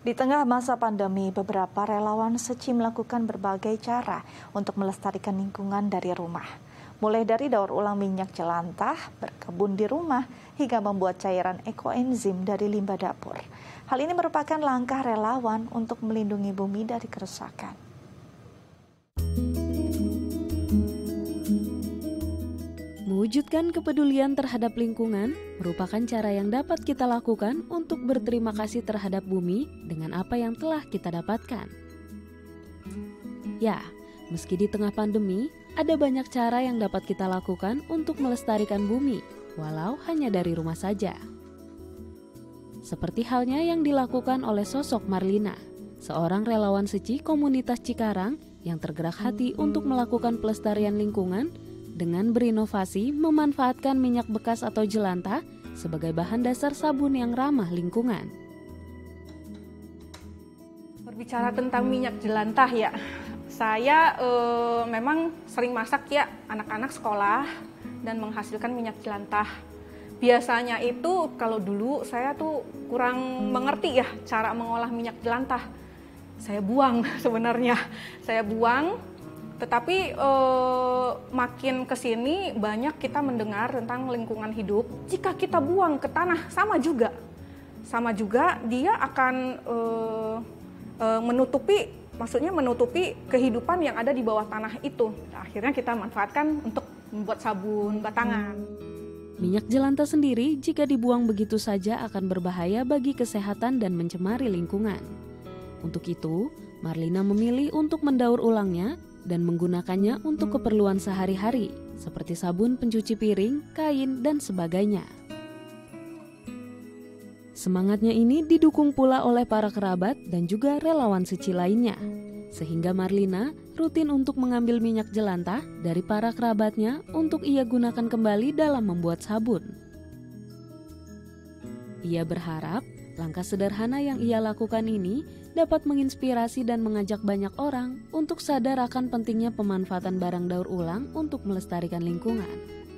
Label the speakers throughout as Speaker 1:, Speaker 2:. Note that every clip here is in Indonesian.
Speaker 1: Di tengah masa pandemi, beberapa relawan Seci melakukan berbagai cara untuk melestarikan lingkungan dari rumah. Mulai dari daur ulang minyak jelantah, berkebun di rumah, hingga membuat cairan ekoenzim dari limbah dapur. Hal ini merupakan langkah relawan untuk melindungi bumi dari kerusakan.
Speaker 2: Mewujudkan kepedulian terhadap lingkungan merupakan cara yang dapat kita lakukan untuk berterima kasih terhadap bumi dengan apa yang telah kita dapatkan. Ya, meski di tengah pandemi, ada banyak cara yang dapat kita lakukan untuk melestarikan bumi, walau hanya dari rumah saja. Seperti halnya yang dilakukan oleh sosok Marlina, seorang relawan Seci komunitas Cikarang yang tergerak hati untuk melakukan pelestarian lingkungan dengan berinovasi memanfaatkan minyak bekas atau jelantah sebagai bahan dasar sabun yang ramah lingkungan.
Speaker 3: Berbicara tentang minyak jelantah ya, saya memang sering masak ya anak-anak sekolah dan menghasilkan minyak jelantah. Biasanya itu kalau dulu saya tuh kurang mengerti ya cara mengolah minyak jelantah. Saya buang sebenarnya, saya buang. Tetapi makin kesini banyak kita mendengar tentang lingkungan hidup. Jika kita buang ke tanah sama juga dia akan menutupi kehidupan yang ada di bawah tanah itu. Akhirnya kita manfaatkan untuk membuat sabun batangan.
Speaker 2: Minyak jelantah sendiri jika dibuang begitu saja akan berbahaya bagi kesehatan dan mencemari lingkungan. Untuk itu, Marlina memilih untuk mendaur ulangnya dan menggunakannya untuk keperluan sehari-hari, seperti sabun pencuci piring, kain, dan sebagainya. Semangatnya ini didukung pula oleh para kerabat dan juga relawan Seci lainnya, sehingga Marlina rutin untuk mengambil minyak jelantah dari para kerabatnya untuk ia gunakan kembali dalam membuat sabun. Ia berharap langkah sederhana yang ia lakukan ini dapat menginspirasi dan mengajak banyak orang untuk sadar akan pentingnya pemanfaatan barang daur ulang untuk melestarikan lingkungan.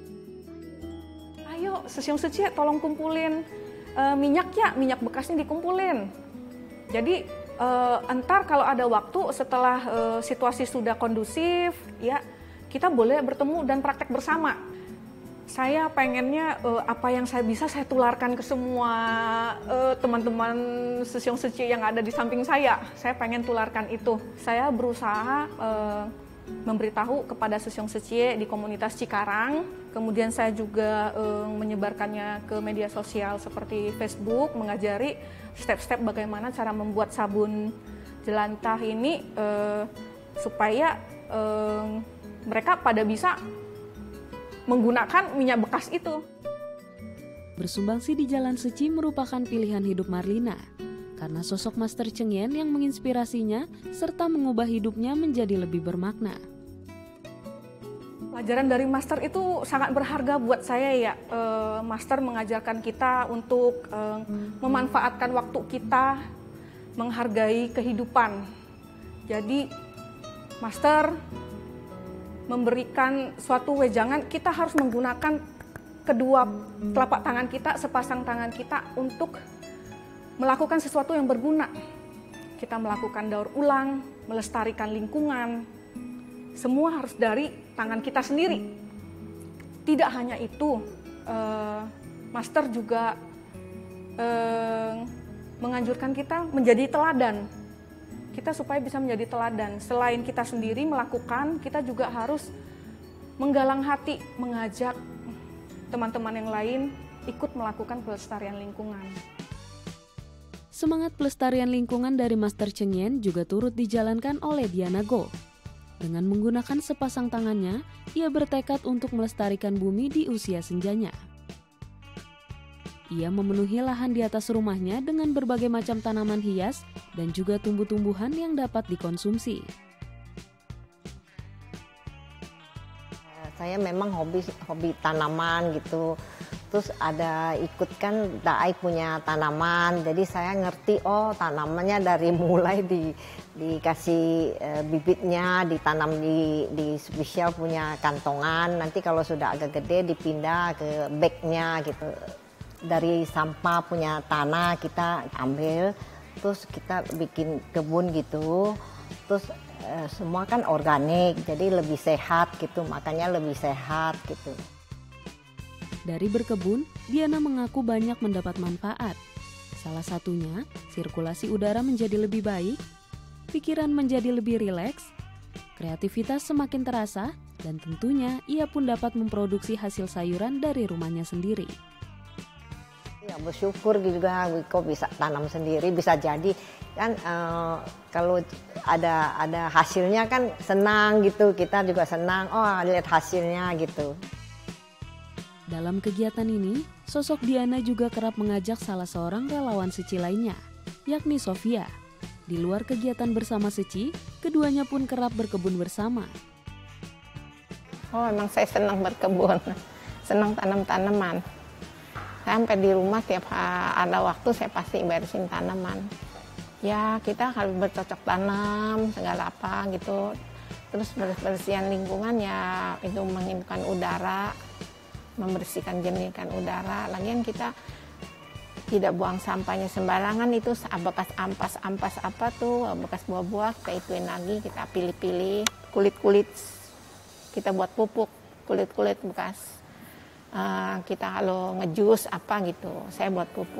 Speaker 3: Ayo, Sesiung Seci tolong kumpulin minyak bekasnya dikumpulin. Jadi entar kalau ada waktu setelah situasi sudah kondusif, ya kita boleh bertemu dan praktek bersama. Saya pengennya apa yang saya bisa saya tularkan ke semua teman-teman Sesiung Seci yang ada di samping saya. Saya pengen tularkan itu. Saya berusaha memberitahu kepada Sesiung Seci di komunitas Cikarang. Kemudian saya juga menyebarkannya ke media sosial seperti Facebook, mengajari step-step bagaimana cara membuat sabun jelantah ini supaya mereka pada bisa menggunakan minyak bekas itu.
Speaker 2: Bersumbangsi di Jalan Seci merupakan pilihan hidup Marlina, karena sosok Master Cheng Yen yang menginspirasinya serta mengubah hidupnya menjadi lebih bermakna.
Speaker 3: Pelajaran dari Master itu sangat berharga buat saya ya. Master mengajarkan kita untuk memanfaatkan waktu kita, menghargai kehidupan. Jadi Master memberikan suatu wejangan, kita harus menggunakan kedua telapak tangan kita, sepasang tangan kita untuk melakukan sesuatu yang berguna. Kita melakukan daur ulang, melestarikan lingkungan, semua harus dari tangan kita sendiri. Tidak hanya itu, Master juga menganjurkan kita menjadi teladan. Kita supaya bisa menjadi teladan. Selain kita sendiri melakukan, kita juga harus menggalang hati, mengajak teman-teman yang lain ikut melakukan pelestarian lingkungan.
Speaker 2: Semangat pelestarian lingkungan dari Master Cheng Yen juga turut dijalankan oleh Diana Go. Dengan menggunakan sepasang tangannya, ia bertekad untuk melestarikan bumi di usia senjanya. Ia memenuhi lahan di atas rumahnya dengan berbagai macam tanaman hias dan juga tumbuh-tumbuhan yang dapat dikonsumsi.
Speaker 4: Saya memang hobi tanaman gitu. Terus ada ikut kan Daai punya tanaman, jadi saya ngerti tanamannya dari mulai dikasih bibitnya, ditanam di spesial punya kantongan. Nanti kalau sudah agak gede dipindah ke bagnya gitu. Dari sampah punya tanah kita ambil, terus kita bikin kebun gitu, terus semua kan organik, jadi lebih sehat gitu, makanya lebih sehat gitu.
Speaker 2: Dari berkebun, Diana mengaku banyak mendapat manfaat. Salah satunya, sirkulasi udara menjadi lebih baik, pikiran menjadi lebih rileks, kreativitas semakin terasa, dan tentunya ia pun dapat memproduksi hasil sayuran dari rumahnya sendiri.
Speaker 4: Ya bersyukur juga Wiko bisa tanam sendiri, bisa jadi kan kalau ada hasilnya kan senang gitu, kita juga senang, oh lihat hasilnya gitu.
Speaker 2: Dalam kegiatan ini, sosok Diana juga kerap mengajak salah seorang relawan Seci lainnya, yakni Sofia. Di luar kegiatan bersama Seci, keduanya pun kerap berkebun bersama.
Speaker 5: Oh, emang saya senang berkebun, senang tanam-tanaman. Sampai di rumah tiap ada waktu saya pasti beresin tanaman. Ya kita harus bercocok tanam, segala apa gitu. Terus bersihan lingkungan ya itu menghidupkan udara, membersihkan jernihkan udara. Lagian kita tidak buang sampahnya sembarangan, itu bekas ampas apa tuh, bekas buah-buah kita ituin lagi, kita pilih-pilih. Kulit-kulit kita buat pupuk, kulit-kulit bekas. Kita kalau ngejus apa gitu, saya buat pupuk.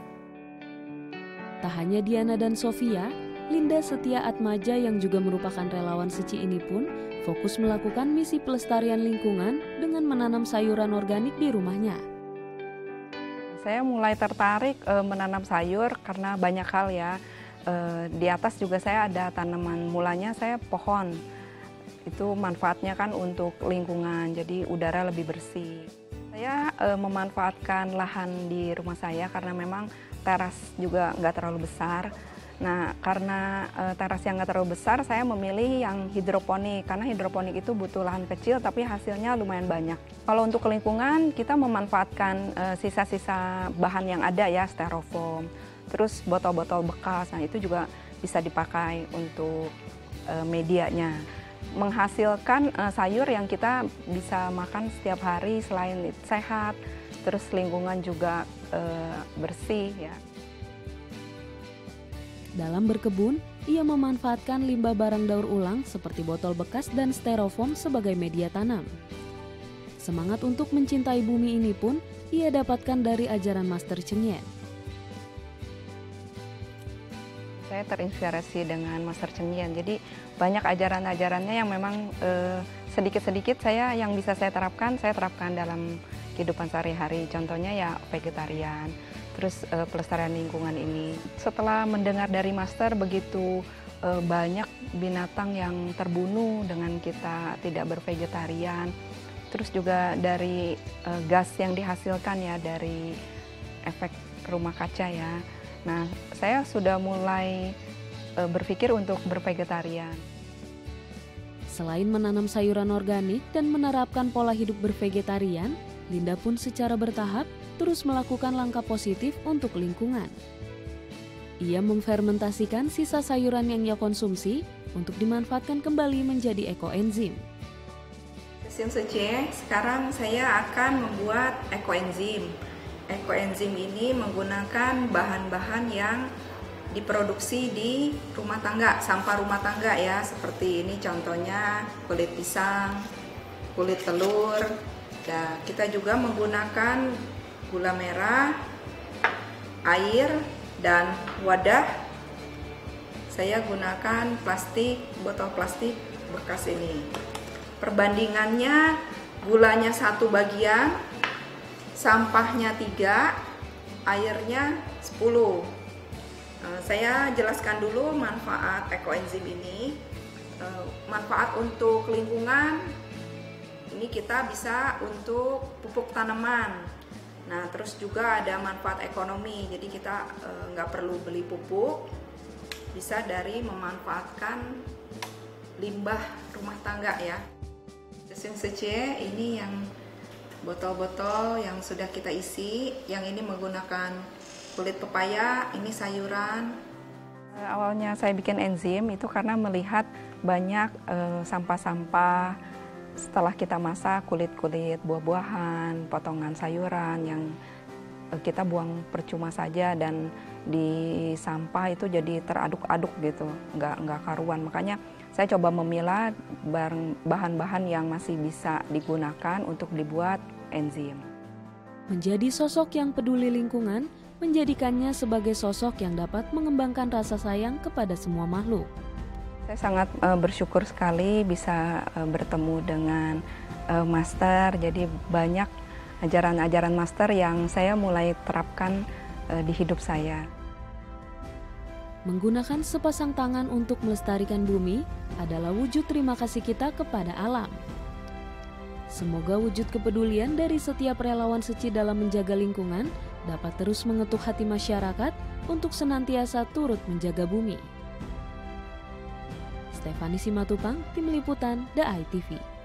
Speaker 2: Tak hanya Diana dan Sofia, Linda Setia Atmaja yang juga merupakan relawan Seci ini pun fokus melakukan misi pelestarian lingkungan dengan menanam sayuran organik di rumahnya.
Speaker 3: Saya mulai tertarik menanam sayur karena banyak hal ya. Di atas juga saya ada tanaman, mulanya saya pohon. Itu manfaatnya kan untuk lingkungan, jadi udara lebih bersih. Saya memanfaatkan lahan di rumah saya karena memang teras juga nggak terlalu besar. Nah, karena teras yang nggak terlalu besar, saya memilih yang hidroponik. Karena hidroponik itu butuh lahan kecil, tapi hasilnya lumayan banyak. Kalau untuk lingkungan, kita memanfaatkan sisa-sisa bahan yang ada ya, styrofoam. Terus botol-botol bekas, nah itu juga bisa dipakai untuk medianya. Menghasilkan sayur yang kita bisa makan setiap hari selain sehat, terus lingkungan juga bersih ya.
Speaker 2: Dalam berkebun, ia memanfaatkan limbah barang daur ulang seperti botol bekas dan styrofoam sebagai media tanam. Semangat untuk mencintai bumi ini pun ia dapatkan dari ajaran Master Cheng Yen.
Speaker 3: Saya terinspirasi dengan Master Cheng Yen, jadi banyak ajaran-ajarannya yang memang sedikit-sedikit yang bisa saya terapkan dalam kehidupan sehari-hari. Contohnya ya vegetarian, terus pelestarian lingkungan ini. Setelah mendengar dari Master begitu banyak binatang yang terbunuh dengan kita tidak bervegetarian, terus juga dari gas yang dihasilkan ya dari efek rumah kaca ya. Nah, saya sudah mulai berpikir untuk bervegetarian.
Speaker 2: Selain menanam sayuran organik dan menerapkan pola hidup bervegetarian, Linda pun secara bertahap terus melakukan langkah positif untuk lingkungan. Ia memfermentasikan sisa sayuran yang ia konsumsi untuk dimanfaatkan kembali menjadi ekoenzim.
Speaker 3: Sekarang saya akan membuat ekoenzim. Ekoenzim ini menggunakan bahan-bahan yang diproduksi di rumah tangga, sampah rumah tangga ya, seperti ini contohnya kulit pisang, kulit telur. Nah, kita juga menggunakan gula merah, air, dan wadah. Saya gunakan plastik, botol plastik bekas ini. Perbandingannya gulanya 1 bagian, sampahnya 3, airnya 10. Saya jelaskan dulu manfaat ekoenzim ini. Manfaat untuk lingkungan, ini kita bisa untuk pupuk tanaman. Nah, terus juga ada manfaat ekonomi, jadi kita nggak perlu beli pupuk, bisa dari memanfaatkan limbah rumah tangga ya. Sece ini yang botol-botol yang sudah kita isi, yang ini menggunakan kulit pepaya, ini sayuran. Awalnya saya bikin enzim itu karena melihat banyak sampah-sampah setelah kita masak, kulit-kulit buah-buahan, potongan sayuran yang kita buang percuma saja dan
Speaker 6: di sampah itu jadi teraduk-aduk gitu, nggak karuan. Makanya saya coba memilah bahan-bahan yang masih bisa digunakan untuk dibuat enzim.
Speaker 2: Menjadi sosok yang peduli lingkungan menjadikannya sebagai sosok yang dapat mengembangkan rasa sayang kepada semua makhluk.
Speaker 6: Saya sangat bersyukur sekali bisa bertemu dengan master, jadi banyak ajaran-ajaran master yang saya mulai terapkan di hidup saya.
Speaker 2: Menggunakan sepasang tangan untuk melestarikan bumi adalah wujud terima kasih kita kepada alam. Semoga wujud kepedulian dari setiap relawan Seci dalam menjaga lingkungan dapat terus mengetuk hati masyarakat untuk senantiasa turut menjaga bumi. Stefani Simatupang, Tim Liputan, The Eye TV.